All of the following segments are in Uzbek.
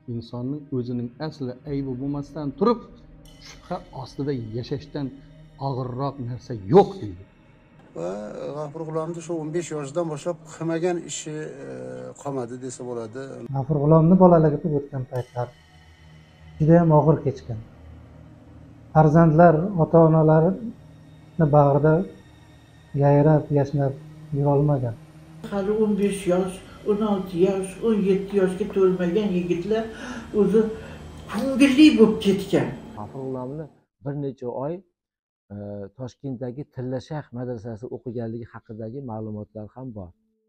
insonning o'zining asli aybi bo'lmasdan turib shubha ostida yashashdan og'irroq narsa yo'q deydi. Va G'afur G'ulomni shu 15 yoshdan boshlab qilmagan ishi qolmadi desa bo'ladi. G'afur G'ulomni bolaligida o'tgan paytlar juda ham og'ir kechgan. Farzandlar ota-onalarini bag'rida yayrab, yashnab yurolmagan. Hali 15 yosh, 16 yosh, 17 yoshga to'lmagan yigitlar o'zi ko'ngilli bo'lib ketgan. G'afur G'ulomni bir necha oy Toshkentdagi Tilla Shayx madrasasi o'qiganligi haqidagi ma'lumotlar ham bor.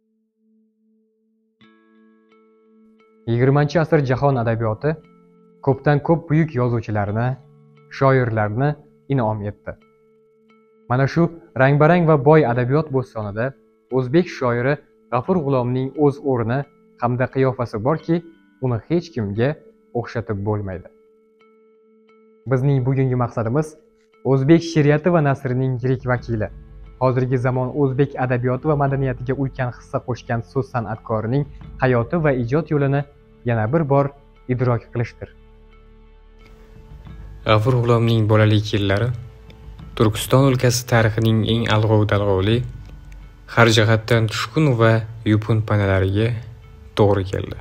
20-asr jahon adabiyoti ko'pdan ko'p buyuk yozuvchilarni, shoirlarni in'om etdi. Mana shu rang-barang va boy adabiyot bo'stonida o'zbek shoiri G'afur G'ulomning o'z o'rni hamda qiyofasi borki, uni hech kimga o'xshatib bo'lmaydi. Bizning bugungi maqsadimiz o'zbek she'riyati va nasrining yirik vakili, hozirgi zamon o'zbek adabiyoti va madaniyatiga ulkan hissa qo'shgan so'z san'atkorining hayoti va ijod yo'lini yana bir bor idrok qilishdir. G'afur G'ulomning bolalik yillari Turkiston o'lkasi tarixining eng alg'ov-dalg'ovli, har jihatdan tushkun va yupun panalariga to'g'ri keldi.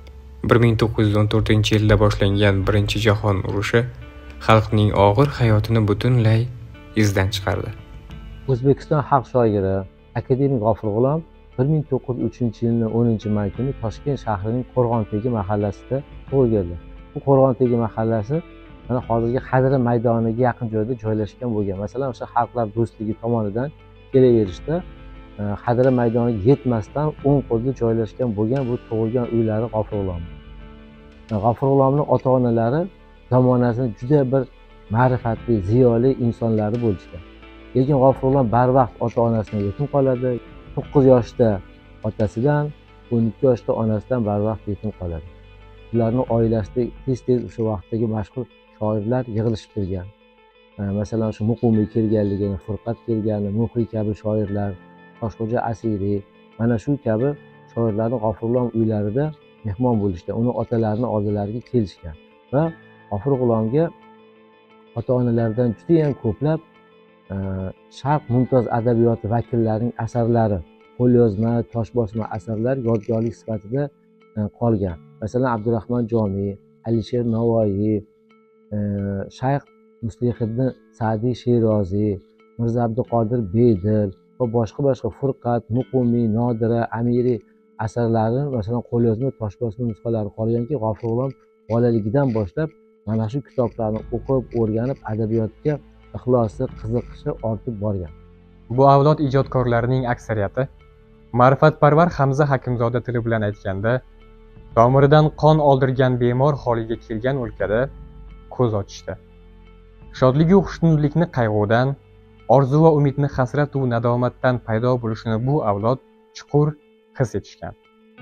1914-yilda boshlangan Birinchi jahon urushi xalqning og'ir hayotini butunlay izdan chiqardi. O'zbekiston xalq shoiri akademik G'afur G'ulom 1903-yilning 10-may kuni Toshkent shahrining Qo'rg'ontegi mahallasida tug'ilgan. Bu Qo'rg'ontegi mahallasi mana hozirgi Xadra maydoniga yaqin joyda joylashgan bo'lgan. Masalan, o'sha Xalqlar do'stligi tomonidan kelaverishda Xadra maydoniga yetmasdan o'ng qo'lda joylashgan bo'lgan bu tug'ilgan uylari G'afur G'ulom. G'afur G'ulomning ota-onalari zamonasini juda bir ma'rifatli, ziyoli insonlari bo'lishgan. Lekin G'afur G'ulom barvaqt ota-onasidan yetim qoladi. 9 yoshda otasidan, 12 yoshda onasidan barvaqt yetim qoladi. Ularning oilasida tez-tez o'sha vaqtdagi mashhur shoirlar yig'ilishib turgan. Masalan, shu Muqimiy kelganligini, Furqat kelgani, Muhriy kabi shoirlar, Toshxo'ja Asiriy, mana shu kabi shoirlarning G'afur G'ulom uylarida mehmon bo'lishgan. Uni otalarini oldilariga kelishgan va G'afur G'ulomga ota-onalaridan juda ham ko'plab Sharq mumtoz adabiyoti vakillarining asarlari, qo'lyozma, toshbosma asarlar yodgorlik sifatida qolgan. Masalan, Abdurahmon Jomiy, Alisher Navoiy, Shayx Muslihiddin Sa'diy Sheroziy, Mirzo Abduqodir Bedil va boshqa Furqat, Muqimiy, Nodira, Amiri asarlari, masalan, qo'lyozma, toshbosma nusxalari qolganki, G'afur G'ulom bolaligidan boshlab mana shu kitoblarni o'qib, o'rganib, adabiyotga ixlosi, qiziqishi ortib borgan. Bu avlod ijodkorlarining aksariyati ma'rifatparvar Hamza Hakimzoda tili bilan aytganda, tomiridan qon oldirgan bemor holiga kelgan o'lkada ko'z ochishdi. Shodligu xushnudlikni qayg'udan, orzu va umidni hasrat va nadomatdan paydo bo'lishini bu avlod chuqur his etishgan.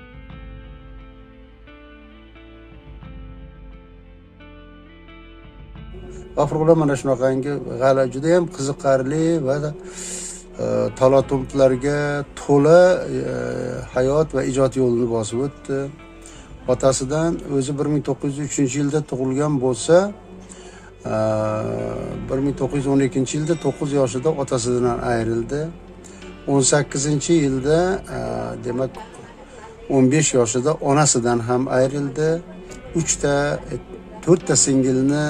G'afur G'ulom mana shunaqangi juda ham qiziqarli va talatuntlarga to'la hayot va ijod yo'lini bosib o'tdi. Otasidan o'zi 1903-yilda tug'ilgan bo'lsa, 1912-yilda 9 yoshida otasidan ayrildi. 18-yilda demak 15 yoshida onasidan ham ayrildi. 4 ta singilni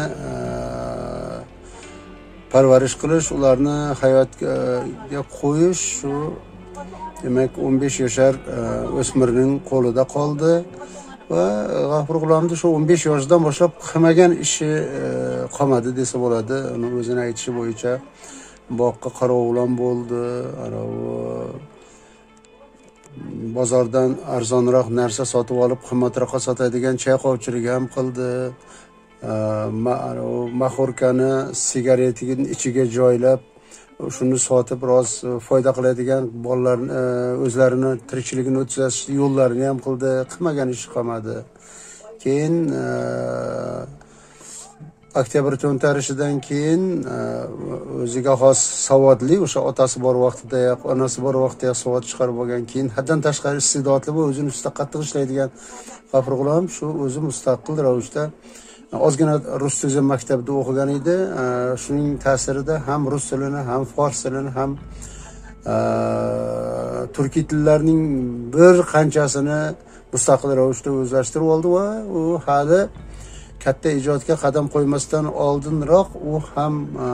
parvarish qilish, ularni hayotga qo'yish shu demak 15 yoshar o'smirning qo'lida qoldi va G'afur G'ulomni shu 15 yoshdan boshlab qilmagan ishi qolmadi desa bo'ladi. Uni o'zini aytishi bo'yicha boqqa qarovlan bo'ldi, bozordan arzonroq narsa sotib olib qimmatroqqa sotadigan chayqovchilik ham qildi. Mahorkani sigaretining ichiga joylab shuni sotib biroz foyda qiladigan bolalarni o'zlarini tirikchiligini o'tkazish yo'llarini ham qildi. Qilmagan ish qolmadi. Keyin oktyabr to'ntarishidan keyin o'ziga xos savodli, o'sha otasi bor vaqtidayoq, onasi bor vaqtidayoq savod chiqarib olgan, keyin haddan tashqari iste'dodli va o'zini ustida qattiq ishlaydigan G'afur G'ulom shu o'zi mustaqil ravishda ozgina rus tili maktabida o'qigan edi. Shuning ta'sirida ham rus tilini, ham fors tilini, ham turkiy tillarning bir qanchasini mustaqil ravishda o'zlashtirib oldi va u hali katta ijodga qadam qo'ymasdan oldinroq u ham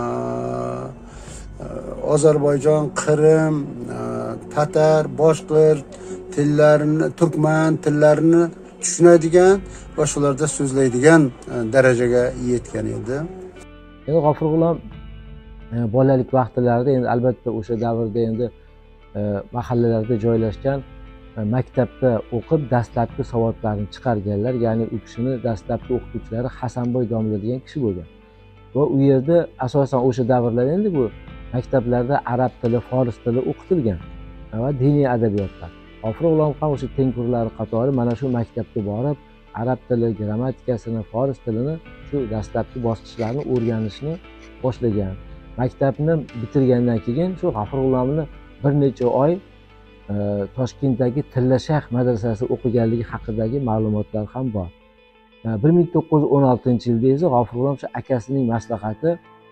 Ozarbayjon, Qrim, tatar, boshqirt tillarini, turkman tillarini tushunadigan va shularda so'zlaydigan darajaga yetgan edi. Endi G'afur G'ulom bolalik vaqtlarida endi albatta o'sha davrda endi mahallalarda joylashgan maktabda o'qib dastlabki savodlarni chiqarganlar, ya'ni u kishini dastlabki o'qituvchilari Hasanboy domla degan kishi bo'lgan. Va u yerda asosan o'sha davrlarda endi bu maktablarda arab tili, fors tili o'qitilgan va diniy adabiyotlar. G'afur G'ulom ham o'sha tengqurlari qatori mana shu maktabga borib, arab tili, grammatikasini, fors tilini shu dastlabki bosqichlarni o'rganishni boshlagan. Maktabni bitirgandan keyin shu G'afur G'ulomni bir necha oy Toshkentdagi Tillashayx madrasasi o'qiganligi haqidagi ma'lumotlar ham bor. 1916-yilda esa G'afur G'ulom shu akasining maslahati,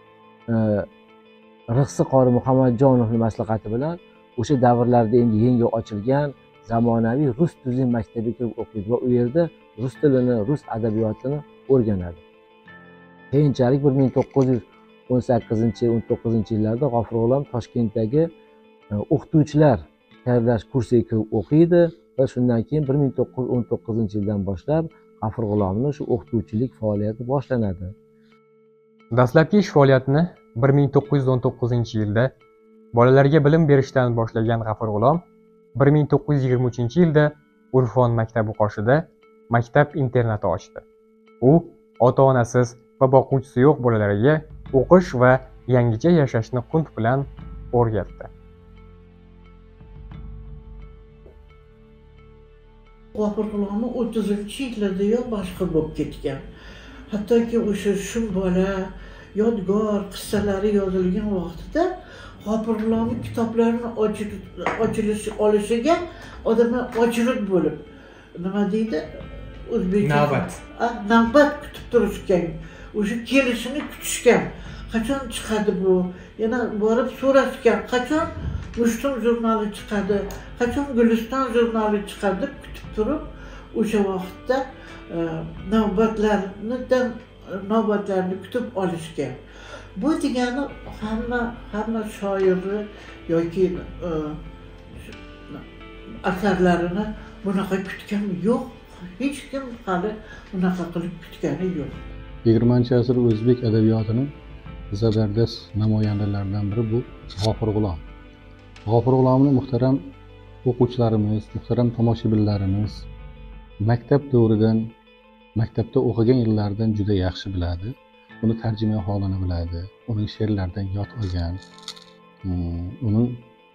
Rixsi qori Muhammadjonovning maslahati bilan o'sha davrlarda endi yangi ochilgan zamonaviy rus tili maktabiga kirib o'qiydi va u yerda rus tilini, rus adabiyotini o'rganadi. Keyinchalik 1918-19 yillarda G'afur G'ulom Toshkentdagi o'qituvchilar tayyorlash kursiga kirib o'qiydi va shundan keyin 1919-yildan boshlab G'afur G'ulomning shu o'qituvchilik faoliyati boshlanadi. Dastlabki ish faoliyatini 1919-yilda bolalarga bilim berishdan boshlagan G'afur G'ulom 1923-yilda Urfon maktabi qoshida maktab-internati ochdi. U ota-onasiz va boquvchisi yo'q bolalarga o'qish va yangicha yashashni qunt bilan o'rgatdi. G'afur G'ulomni 30-yillardayoq boshqa bo'lib ketgan. Hattoki o'sha shum bola yodgor qissalari yozilgan vaqtida G'afur G'ulomning kitoblarini olishiga odamlar ochilib bo'lib, nima deydi? O'zbekcha navbat kutib turishgan. O'sha kelishini kutishgan. Qachon chiqadi bu? Yana borib so'rashgan. Qachon Mushtum jurnali chiqadi? Qachon Guliston jurnali chiqadi deb kutib turib, o'sha vaqtda navbatlarni kutib olishgan. Bu degani hamma shoirni yoki asarlarini bunaqa kutgani yo'q. Hech kim hali bunaqa qilib kutgani yo'q. 20-asr o'zbek adabiyotining zabardast namoyandalaridan biri bu G'afur G'ulom. G'afur G'ulomni muhtaram o'quvchilarimiz, muhtaram tomoshabinlarimiz maktab davridan, maktabda o'qigan yillaridan juda yaxshi biladi. Uni tarjima holini biladi, uning she'rlaridan yod olgan, uning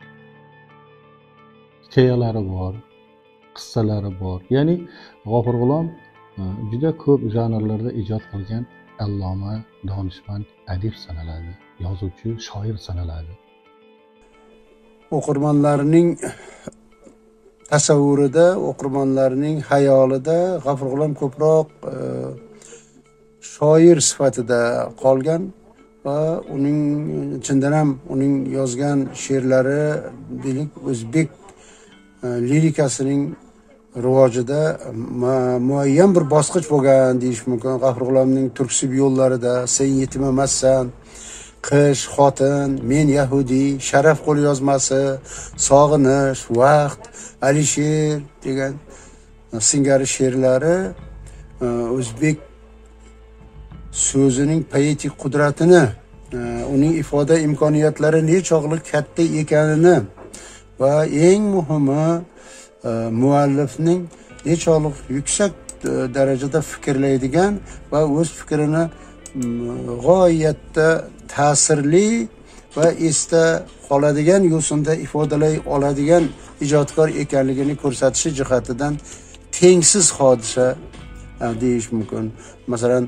hikoyalari bor, qissalari bor. Ya'ni G'afur G'ulom juda ko'p janrlarda ijod qilgan alloma, donishmand adib sanaladi, yozuvchi, shoir sanaladi. O'qirmonlarning tasavvurida, o'qirmonlarning xayolida G'afur G'ulom ko'proq shoir sifatida qolgan va uning chindan ham uning yozgan she'rlari deylik o'zbek lirikasining rivojida muayyan bir bosqich bo'lgan deyish mumkin. G'afur G'ulomning turksib yo'llarida sen yetim emassan, qish, xotin, men yahudiy, sharaf qo'lyozmasi, sog'inish, vaqt, Alisher degan singari she'rlari o'zbek so'zining poetik qudratini, uning ifoda imkoniyatlari nechog'lik katta ekanini va eng muhimi muallifning nechog'lik yuksak darajada fikrlaydigan va o'z fikrini g'oyatda ta'sirli va esda qoladigan yo'sinda ifodalay oladigan ijodkor ekanligini ko'rsatishi jihatidan tengsiz hodisa deyish mumkin. Masalan,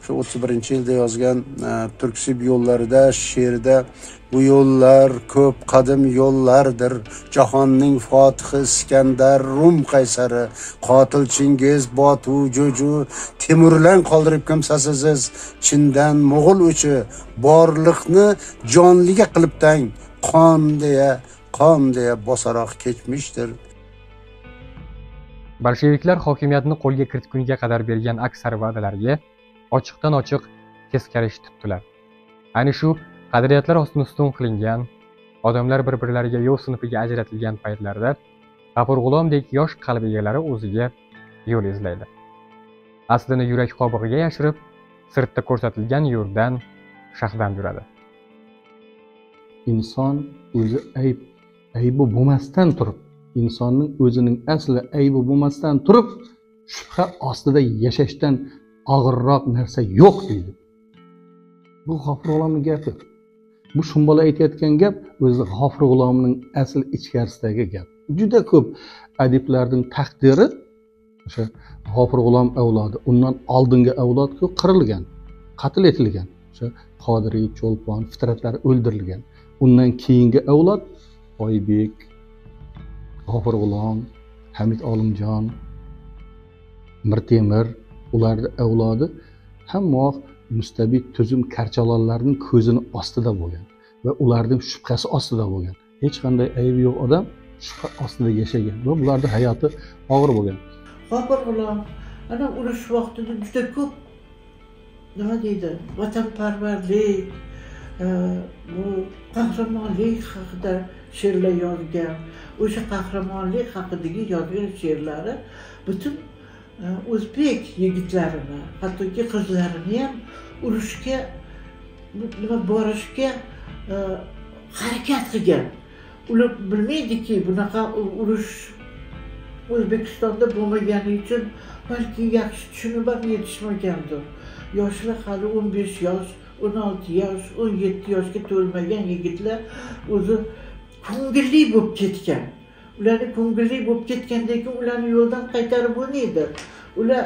shu 31-yilda yozgan Turksib yo'llarida she'rida bu yo'llar ko'p qadim yo'llardir. Jahonning fotihi Iskandar, Rum qaysari, qotil Chingiz, Botu, Jo'ju, Temurlan qoldirib kimsasiz Chindan Mo'g'ul uchi borliqni jonliga qilib tang qon deya bosaroq kechmishdir. Bolsheviklar hokimiyatni qo'lga kiritguniga qadar bergan aksar va'dalarga ochiqdan ochiq teskari ish tutdilar. Ayni shu qadriyatlar ostini ustun qilingan, odamlar bir-birlariga yo'l sinifiga ajratilgan paytlarda G'afur G'ulomdek yosh qalb egalari o'ziga yo'l izlaydi. Aslini yurak qobig'iga yashirib, sirtda ko'rsatilgan yo'ldan shaxdam yuradi. Inson o'zi aybi bo'lmasdan turib, insonning o'zining asli aybi bo'lmasdan turib, shubha ostida yashashdan og'irroq narsa yo'q deydi. Bu G'afur G'ulomning gapi. Bu shumbola aytayotgan gap o'zi G'afur G'ulomning asl ichkarisidagi gap. Juda ko'p adiblarning taqdiri o'sha G'afur G'ulom avlodi, undan oldingi avlod ko'p qirilgan, qatl etilgan. O'sha Qodiriy, Cho'lpon, Fitratlari o'ldirilgan. Undan keyingi avlod Oybek, G'afur G'ulom, Hamid Olimjon, Mirtemir, ularning avlodi hamma mustabid tuzum karchalonlarning ko'zini ostida bo'lgan va ularning shubhasi ostida bo'lgan. Hech qanday aybi yo'q odam shubha ostida yashagan va ularning hayoti og'ir bo'lgan. G'afur G'ulom ana urush vaqtida juda ko'p nima deydi, vatanparvarlik, bu qahramonlik haqida she'rlar yozgan. O'sha qahramonlik haqidagi yozgan she'rlari butun o'zbek yigitlarini, hattoki qizlarini ham urushga borishga harakat qilgan. Ular bilmaydiki, bunaqa urush O'zbekistonda bo'lmagani uchun balki yaxshi tushunib ham yetishmagandir. Yoshlar hali 15 yosh, 16 yosh, 17 yoshga to'lmagan yigitlar o'zi ko'ngilli bo'lib ketgan. Ularni ko'ngilli bo'lib ketgandan keyin ularni yo'ldan qaytarib bo'lmaydi. Ular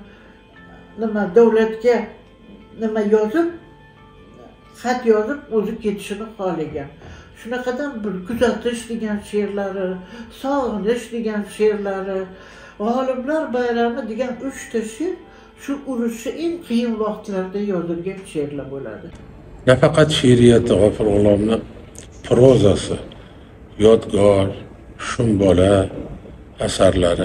davlatga yozib, xat yozib o'zi ketishini xohlagan. Shunaqadan bir kuzatish degan she'rlari, sog'inish degan she'rlari, G'oliblar bayrami degan 3 ta she'r shu urushni eng qiyin vaqtlarda yozilgan she'rlar bo'ladi. Nafaqat she'riyati G'afur G'ulomning prozasi, yodgor, shumbola asarlari,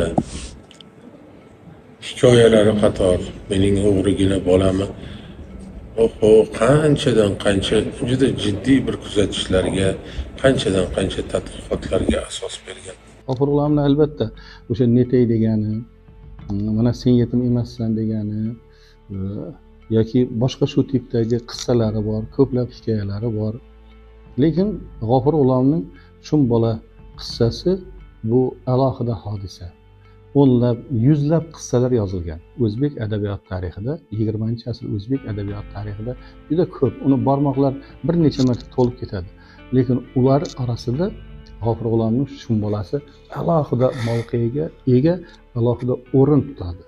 hikoyalari qator, mening o'g'rigina bolami, qanchadan qancha juda jiddiy bir kuzatishlarga, qanchadan qancha tadqiqotlarga asos bergan. G'afur G'ulomni albatta o'sha netay degani, mana sen yetim emassan degani yoki boshqa shu tipdagi qissalari bor, ko'plab hikoyalari bor. Lekin G'afur G'ulomning shumbola qissasi bu alohida hodisa. O'nlab, yuzlab qissalar yozilgan. O'zbek adabiyot tarixida, 20-asr O'zbek adabiyot tarixida juda ko'p. Uni barmoqlar bir necha marta to'lib ketadi. Lekin ular orasida G'afur G'ulomning shumbolasi alohida mavqega ega, alohida o'rin tutadi.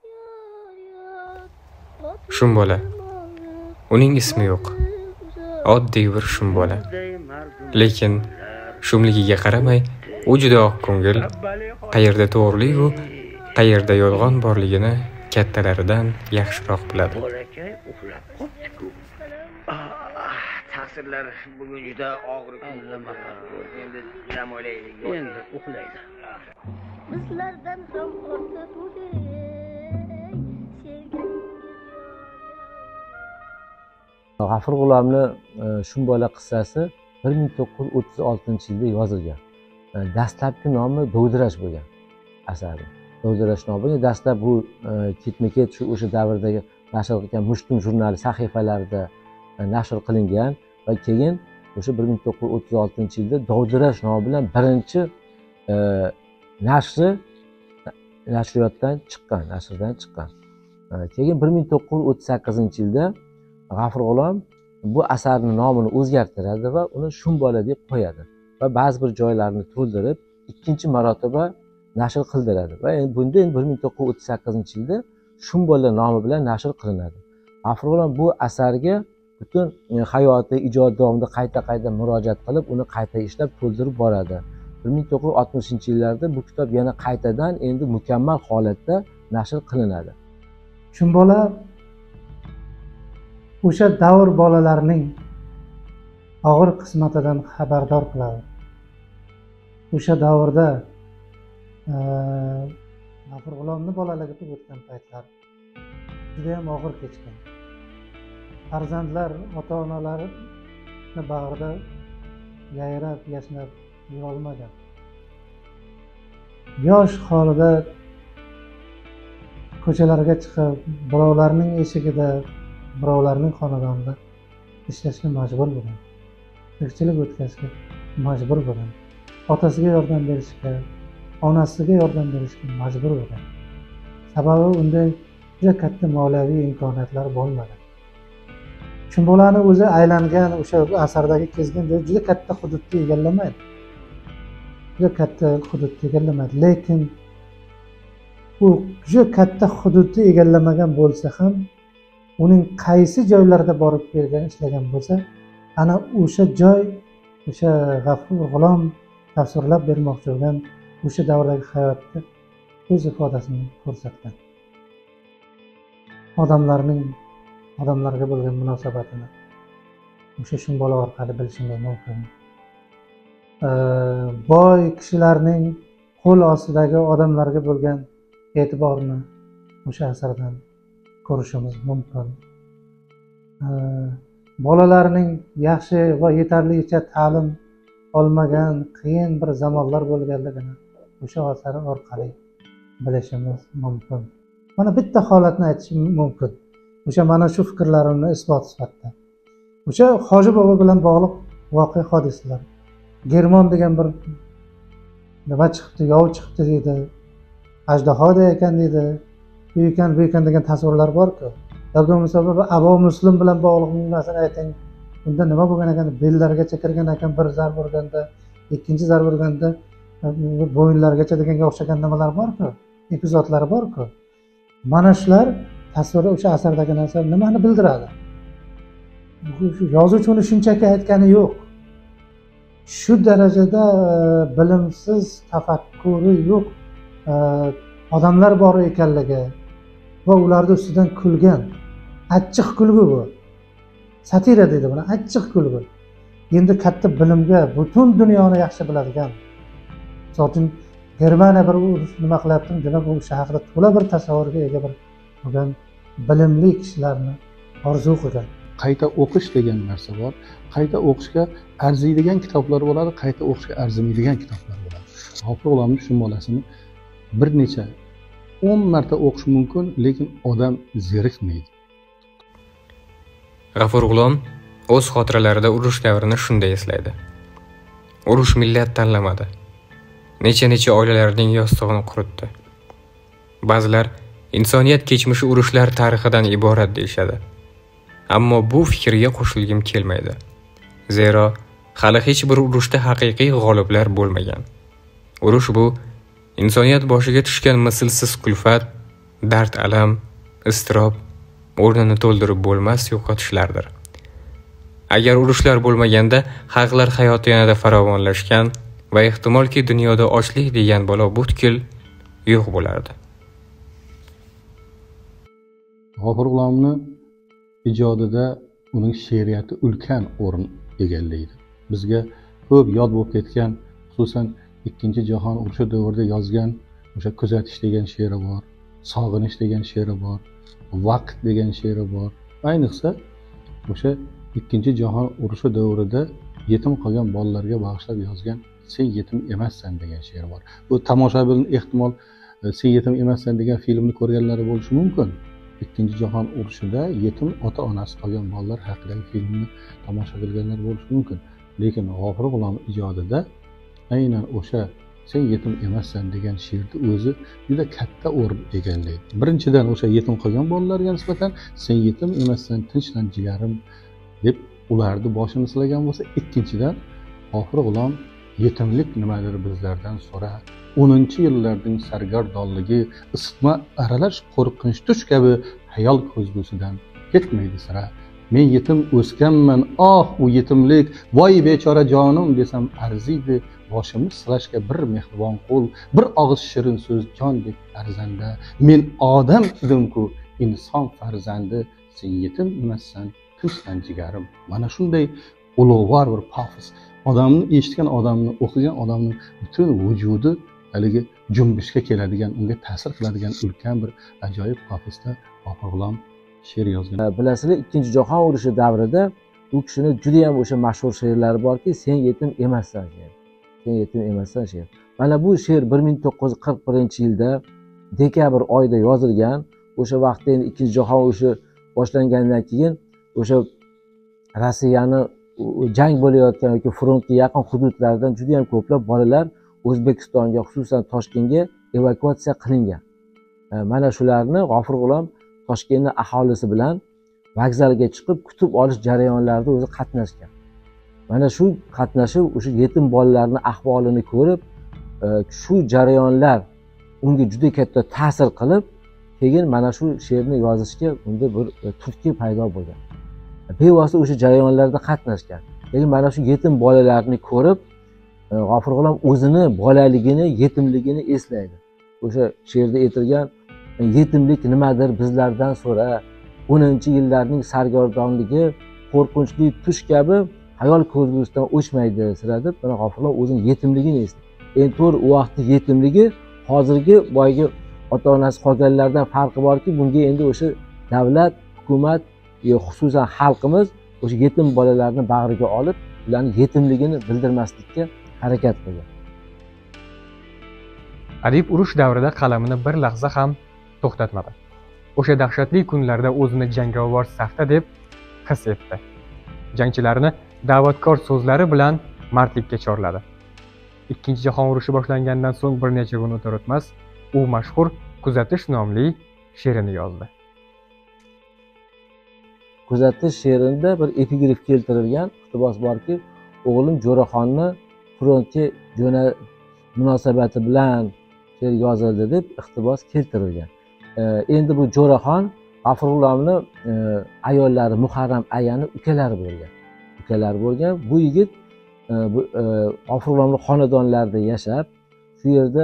Shumbola. Uning ismi yo'q. Oddiy bir shumbola. Lekin shumligiga qaramay, u juda oq ko'ngil, qayerda to'g'rilik u, qayerda yolg'on borligini kattalaridan yaxshiroq biladi. Taqsirlar bugun juda og'ir kunlar. Endi dam olaylik, endi uxlaydi. Bizlardan ham ortda to'day. G'afur G'ulomning shumbola qissasi 1936-yilda yozilgan. Dastlabki nomi Dovdirash bo'lgan asari. Dovdirash nomi bo'lgan. Dastlab bu ketma-ket shu o'sha davrdagi nashr qilingan Mushtum jurnali sahifalarida nashr qilingan va keyin o'sha 1936-yilda Dovdirash nomi bilan birinchi nashriyotdan chiqqan. Keyin 1938-yilda G'afur G'ulom bu asarning nomini o'zgartiradi va uni Shumbola deb qo'yadi va ba'zi bir joylarni to'ldirib ikkinchi marotaba nashr qildiradi va bunda 1938-yilda Shumbola nomi bilan nashr qilinadi G'afur G'ulom bu asarga butun hayoti, ijod davomida qayta murojaat qilib, uni qayta ishlab to'ldirib boradi. 1960-yillarda bu kitob yana qaytadan endi mukammal holatda nashr qilinadi. Chumbola o'sha davr bolalarining og'ir qismatidan xabardor qiladi. O'sha davrda G'afur G'ulomni bolaligida o'tgan paytlar juda ham og'ir kechgan. Farzandlar ota-onalarini bag'rida yayrab, yashnab yurolmagan. Yosh holida ko'chalarga chiqib, birovlarning eshigida, birovlarning xonadonida ishlashga majbur bo'lgan. Tirikchilik o'tkazishga majbur bo'lgan. Otasiga yordam berishga, onasiga yordam berishga majbur bo'lgan. Sababi unday juda katta moliyaviy imkoniyatlar bo'lmagan. Chumbolani o'zi aylangan o'sha asardagi kezgan joy juda katta hududni egallamaydi. Juda katta hududni egallamaydi, lekin u juda katta hududni egallamagan bo'lsa ham, uning qaysi joylarda borib bergan, ishlagan bo'lsa, ana o'sha joy, o'sha G'afur G'ulom tasvirlab bermoqchi bo'lgan o'sha davrdagi hayotda o'z ifodasini ko'rsatgan. Odamlarga bo'lgan munosabatini o'sha Chumbola orqali bilishingiz mumkin. Boy kishilarning qo'l ostidagi odamlarga bo'lgan e'tiborni o'sha asardan ko'rishimiz mumkin. Bolalarning yaxshi va yetarlicha ta'lim olmagan qiyin bir zamonlar bo'lganligini o'sha asar orqali bilishimiz mumkin. Mana bitta holatni aytishim mumkin. O'sha mana shu fikrlarimni isbot sifatida. O'sha Hoji bobo bilan bog'liq voqea hodisalar. Germon degan bir nima chiqdi, yov chiqdi dedi. Ajdahoda ekan dedi. Bu ekan degan tasvirlar bor-ku. Yoki bo'lmasa Abo Muslim bilan bog'liq nimasini ayting. Unda nima bo'lgan ekan? Bellargacha kirgan ekan, bir zarb urganda, ikkinchi zarb urganda bo'yinlargacha deganga o'xshagan nimalar bor-ku, epizodlar bor-ku. Mana shular tasviri o'sha asardagi narsa nimani bildiradi? Yozuvchi uni shunchaki aytgani yo'q. Shu darajada bilimsiz, tafakkuri yo'q odamlar bor ekanligi va ularning ustidan kulgan. Achchiq kulgu bu. Satira deydi buni, achchiq kulgu. Endi katta bilimga, butun dunyoni yaxshi biladigan. So'tin Germaniya bir nima qilyapti, demak u shaharda to'la bir tasavvurga ega bir bo'lgan bilimli kishilarni orzu qilgan. Qayta o'qish degan narsa bor. Qayta o'qishga arziydigan kitoblar bo'ladi, qayta o'qishga arzimaydigan kitoblar bo'ladi. G'afur G'ulomning Chumbolasini bir necha 10 marta o'qish mumkin, lekin odam zerikmaydi. G'afur G'ulom o'z xotiralarida urush davrini shunday eslaydi. Urush millat tanlamadi. Necha oilalarning yostig'ini quritdi. Ba'zilar insoniyat kechmishi urushlar tarixidan iborat deyishadi. Ammo bu fikrga qo'shilgim kelmaydi. Zero hali hech bir urushda haqiqiy g'oliblar bo'lmagan. Urush bu insoniyat boshiga tushgan mislsiz kulfat, dard, alam, iztirob, o'rnini to'ldirib bo'lmas yo'qotishlardir. Agar urushlar bo'lmaganda xalqlar hayoti yanada farovonlashgan va ehtimolki dunyoda ochlik degan balo butkul yo'q bo'lardi. G'afur G'ulomni ijodida uning she'riyati ulkan o'rin egallaydi. Bizga ko'p yod bo'lib ketgan, xususan Ikkinchi jahon urushi davrida yozgan o'sha kuzatish degan she'ri bor, sog'inish degan she'ri bor, vaqt degan she'ri bor. Ayniqsa o'sha Ikkinchi jahon urushi davrida yetim qolgan bolalarga bag'ishlab yozgan Sen yetim emassan degan she'ri bor. Bu tomoshabin ehtimol Sen yetim emassan degan filmni ko'rganlari bo'lishi mumkin. Ikkinchi jahon urushida yetim ota-onasi qolgan bolalar haqidagi filmni tomosha qilganlar bo'lishi mumkin. Lekin G'afur G'ulom ijodida aynan o'sha Sen yetim emassan degan she'rni o'zi juda katta o'rin egallaydi. Birinchidan o'sha yetim qolgan bolalarga nisbatan Sen yetim emassan, tinchlan jigarim deb ularni boshini silagan bo'lsa, ikkinchidan G'afur G'ulom yetimlik nimadir bizlardan so'ra, 10-yillarning sargardonligi, isitma aralash qo'rqinch tush kabi hayol ko'zgusidan ketmaydi sira. Men yetim o'sganman, u yetimlik, voy bechora jonim desam arziydi. Boshimni silashga bir mehribon qo'l, bir og'iz shirin so'z jondek arzanda. Men odam edim-ku, inson farzandi, sen yetim emassan, tinchdan jigarim. Mana shunday ulug'vor bir pafos. Odamni eshitgan odamni, o'qigan odamning butun vujudi haligi junbishga keladigan, unga ta'sir qiladigan ulkan bir ajoyib pafosda G'afur G'ulom she'r yozgan. Bilasizlar, Ikkinchi jahon urushi davrida u kishini juda ham o'sha mashhur she'rlari borki, sen yetim emassan she'r. Sen yetim emassan she'r. Mana bu she'r 1941-yilda dekabr oyida yozilgan. O'sha vaqtda endi Ikkinchi jahon urushi boshlangandan keyin o'sha Rossiyani jang bo'layotgan yoki frontga yaqin hududlardan juda ham ko'plab bolalar O'zbekistonga, xususan Toshkentga evakuatsiya qilingan. Mana shularni G'afur G'ulom Toshkentning aholisi bilan vokzalga chiqib kutib olish jarayonlarida o'zi qatnashgan. Mana shu qatnashib o'sha yetim bolalarning ahvolini ko'rib, shu jarayonlar unga juda katta ta'sir qilib, keyin mana shu she'rni yozishga unda bir turtki paydo bo'lgan. Bevosita o'sha jarayonlarda qatnashgan. Lekin mana shu yetim bolalarni ko'rib, G'afur G'ulom o'zini bolaligini, yetimligini eslaydi. O'sha she'rda aytilgan yetimlik nimadir bizlardan so'ra, 10-yillarning sargardonligi, qo'rqinchli tush kabi hayol ko'zgusidan o'chmaydi sira deb, mana G'afur G'ulom o'zining yetimligini eslaydi. Endi to'g'ri u vaqtning yetimligi hozirgi boyagi ota-onasi qolganlardan farqi borki, bunga endi o'sha davlat, hukumat, xususan xalqimiz o'sha yetim bolalarni bag'riga olib, ularning yetimligini bildirmaslikka harakat qilgan. Adib urush davrida qalamini bir lahza ham to'xtatmadi. O'sha dahshatli kunlarda o'zini jangovar safda deb his etdi. Jangchilarni da'vatkor so'zlari bilan mardlikka chorladi. Ikkinchi jahon urushi boshlangandan so'ng bir necha kun o'tar-o'tmas u mashhur Kuzatish nomli she'rini yozdi. Kuzatish she'rida bir epigraf keltirilgan iqtibos borki, o'g'lim Jo'raxonni frontga munosabati bilan she'r yozildi deb iqtibos keltirilgan. Endi bu Jo'raxon G'afur G'ulomni ayollari Muharram ayani ukalari bo'lgan. Bu yigit G'afur G'ulomning xonadonlarida yashab, shu yerda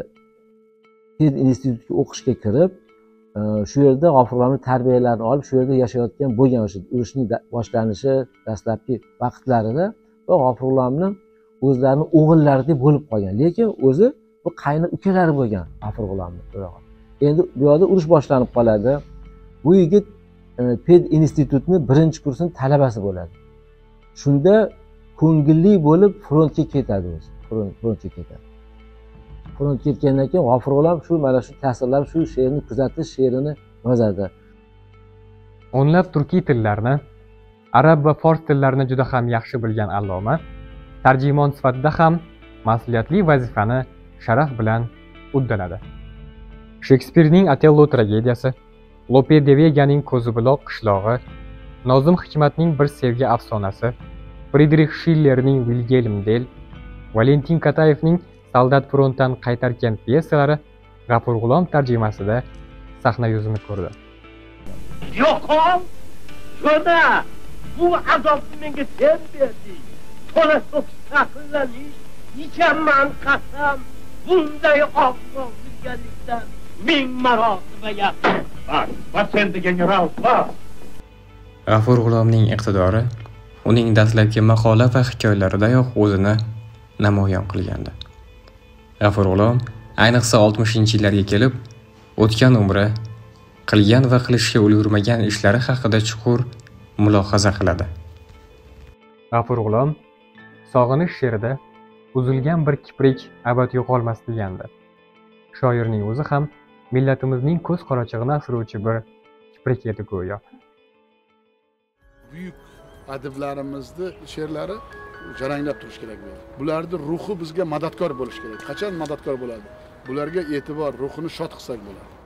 Ped institutiga o'qishga kirib, shu yerda G'afur G'ulomning tarbiyalarini olib, shu yerda yashayotgan bo'lgan o'sha urushning boshlanishi dastlabki vaqtlarida va G'afur G'ulomni o'zlarini o'g'illaridek bo'lib qolgan. Lekin o'zi bu qayni ukalari bo'lgan G'afur G'ulomning. Endi bu yerda urush boshlanib qoladi. Bu yigit Ped institutining 1-kursning talabasi bo'ladi. Shunda ko'ngilli bo'lib frontga ketadi o'zi. Frontga ketadi. Front ketgandan keyin G'afur G'ulom shu mana shu ta'sirlar, shu she'rni Kuzatish she'rini yozadi. O'nlab turkiy tillarni, arab va fors tillarini juda ham yaxshi bilgan alloma tarjimon sifatida ham mas'uliyatli vazifani sharaf bilan uddaladi. Shekspirning Otello tragediyasi, Lope de Veganing Ko'zibuloq qishlog'i, Nozim Hikmatning Bir sevgi afsonasi, Friedrich Schillerning Wilhelm Tell, Valentin Katayevning Soldat frontdan qaytargan pyesalari G'afur G'ulom tarjimasida sahna yuzini ko'rdi. Yo'qol, shuna bu azobni menga sen berding. To'la taqillanish, ichaman qasam, bunday og'ir bilganlikdan ming marotaba yaxshi. Bas endi general, bas. G'afur G'ulomning iqtidori uning dastlabki maqola va hikoyalaridayoq o'zini namoyon qilgandi. G'afur G'ulom ayniqsa 60-yillarga kelib, o'tgan umri, qilgan va qilishga ulgurmagan ishlari haqida chuqur mulohaza qiladi. G'afur G'ulom Sog'inish she'rida uzilgan bir kiprik abad yo'qolmas degandi. Shoirning o'zi ham millatimizning ko'z qorachig'ini asruvchi bir kiprik edi go'yo. Buyuk adiblarimizni she'rlari jaranglab turish kerak bo'ladi. Bularning ruhi bizga madadkor bo'lish kerak. Qachon madadkor bo'ladi? Bularga e'tibor, ruhini shod qilsak bo'ladi.